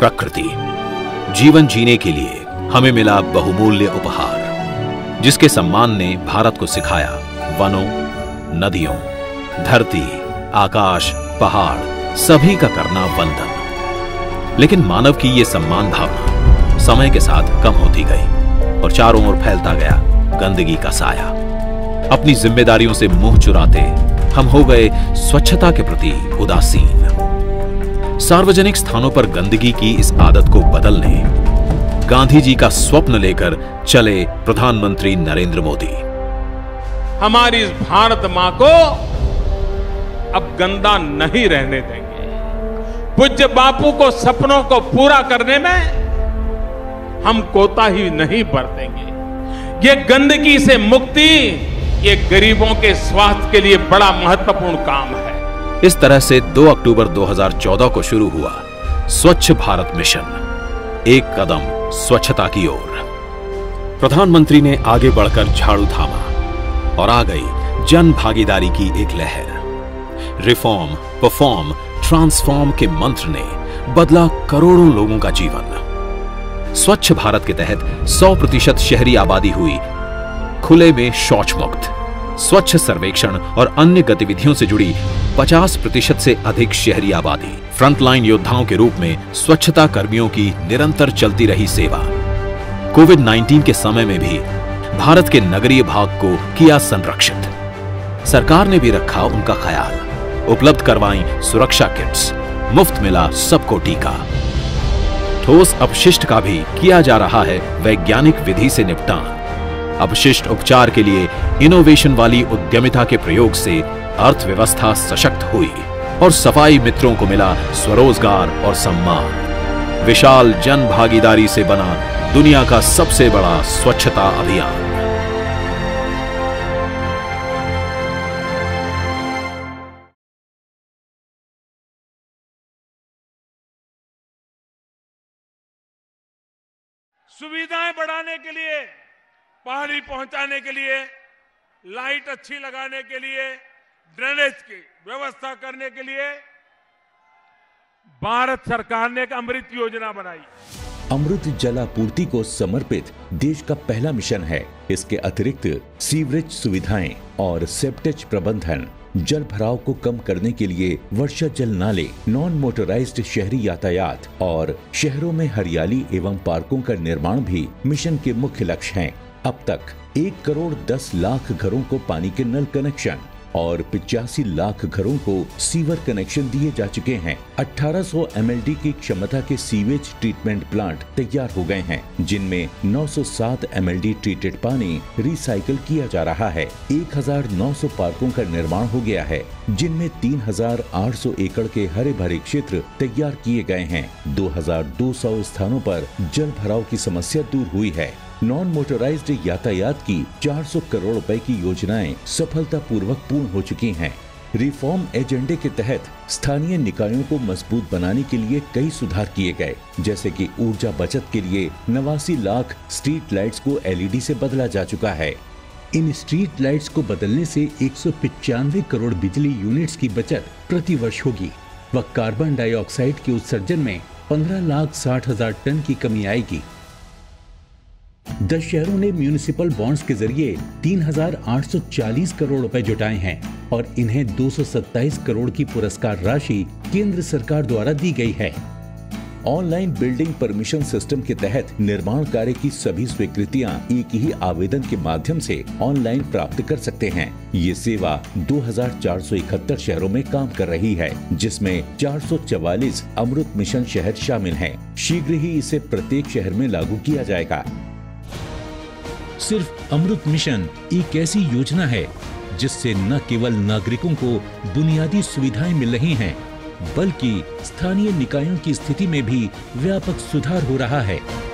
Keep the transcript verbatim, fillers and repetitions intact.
प्रकृति। जीवन जीने के लिए हमें मिला बहुमूल्य उपहार, जिसके सम्मान ने भारत को सिखाया वनों, नदियों, धरती, आकाश, पहाड़ सभी का करना वंदन। लेकिन मानव की ये सम्मान भावना समय के साथ कम होती गई और चारों ओर फैलता गया गंदगी का साया। अपनी जिम्मेदारियों से मुंह चुराते हम हो गए स्वच्छता के प्रति उदासीन। सार्वजनिक स्थानों पर गंदगी की इस आदत को बदलने गांधी जी का स्वप्न लेकर चले प्रधानमंत्री नरेंद्र मोदी। हमारी इस भारत मां को अब गंदा नहीं रहने देंगे। पूज्य बापू को सपनों को पूरा करने में हम कोताही नहीं बरतेंगे। ये गंदगी से मुक्ति, ये गरीबों के स्वास्थ्य के लिए बड़ा महत्वपूर्ण काम है। इस तरह से दो अक्टूबर दो हज़ार चौदह को शुरू हुआ स्वच्छ भारत मिशन, एक कदम स्वच्छता की ओर। प्रधानमंत्री ने आगे बढ़कर झाड़ू थामा और आ गई जन भागीदारी की एक लहर। रिफॉर्म, परफॉर्म, ट्रांसफॉर्म के मंत्र ने बदला करोड़ों लोगों का जीवन। स्वच्छ भारत के तहत सौ प्रतिशत शहरी आबादी हुई खुले में शौच मुक्त। स्वच्छ सर्वेक्षण और अन्य गतिविधियों से जुड़ी पचास प्रतिशत से अधिक शहरी आबादी। फ्रंटलाइन योद्धाओं के रूप में स्वच्छता कर्मियों की निरंतर चलती रही सेवा। कोविड उन्नीस के समय में भी भारत के नगरीय भाग को किया संरक्षित। सरकार ने भी रखा उनका ख्याल। उपलब्ध करवाई सुरक्षा किट्स, मुफ्त मिला सबको टीका। ठोस अपशिष्ट का भी किया जा रहा है वैज्ञानिक विधि से निपटान। अपशिष्ट उपचार के लिए इनोवेशन वाली उद्यमिता के प्रयोग से अर्थव्यवस्था सशक्त हुई और सफाई मित्रों को मिला स्वरोजगार और सम्मान। विशाल जन भागीदारी से बना दुनिया का सबसे बड़ा स्वच्छता अभियान। सुविधाएं बढ़ाने के लिए, पानी पहुंचाने के लिए, लाइट अच्छी लगाने के लिए, ड्रेनेज की व्यवस्था करने के लिए भारत सरकार ने एक अमृत योजना बनाई। अमृत जलापूर्ति को समर्पित देश का पहला मिशन है। इसके अतिरिक्त सीवरेज सुविधाएं और सेप्टेज प्रबंधन, जल भराव को कम करने के लिए वर्षा जल नाले, नॉन मोटराइज्ड शहरी यातायात और शहरों में हरियाली एवं पार्कों का निर्माण भी मिशन के मुख्य लक्ष्य हैं। अब तक एक करोड़ दस लाख घरों को पानी के नल कनेक्शन और पिचासी लाख घरों को सीवर कनेक्शन दिए जा चुके हैं। अठारह सौ एम एल डी की क्षमता के सीवेज ट्रीटमेंट प्लांट तैयार हो गए हैं, जिनमें नौ सौ सात एम एल डी ट्रीटेड पानी रिसाइकिल किया जा रहा है। एक हज़ार नौ सौ पार्कों का निर्माण हो गया है, जिनमें तीन हज़ार आठ सौ एकड़ के हरे भरे क्षेत्र तैयार किए गए हैं। दो हज़ार दो सौ स्थानों पर जल भराव की समस्या दूर हुई है। नॉन मोटराइज्ड यातायात की चार सौ करोड़ रुपए की योजनाएं सफलतापूर्वक पूर्ण हो चुकी हैं। रिफॉर्म एजेंडे के तहत स्थानीय निकायों को मजबूत बनाने के लिए कई सुधार किए गए, जैसे कि ऊर्जा बचत के लिए नवासी लाख स्ट्रीट लाइट्स को एल ई डी से बदला जा चुका है। इन स्ट्रीट लाइट्स को बदलने से एक सौ पचानवे करोड़ बिजली यूनिट्स की बचत प्रति वर्ष होगी व कार्बन डाइऑक्साइड के उत्सर्जन में पंद्रह लाख साठ हजार टन की कमी आएगी। दस शहरों ने म्यूनिसिपल बॉन्ड्स के जरिए तीन हज़ार आठ सौ चालीस करोड़ रुपए जुटाए हैं और इन्हें दो सौ सत्ताईस करोड़ की पुरस्कार राशि केंद्र सरकार द्वारा दी गई है। ऑनलाइन बिल्डिंग परमिशन सिस्टम के तहत निर्माण कार्य की सभी स्वीकृतियां एक ही आवेदन के माध्यम से ऑनलाइन प्राप्त कर सकते हैं। ये सेवा दो हज़ार चार सौ इकहत्तर शहरों में काम कर रही है, जिसमें चार सौ चवालीस अमृत मिशन शहर शामिल हैं। शीघ्र ही इसे प्रत्येक शहर में लागू किया जाएगा। सिर्फ अमृत मिशन एक ऐसी योजना है जिससे न केवल नागरिकों को बुनियादी सुविधाएं मिल रही हैं, बल्कि स्थानीय निकायों की स्थिति में भी व्यापक सुधार हो रहा है।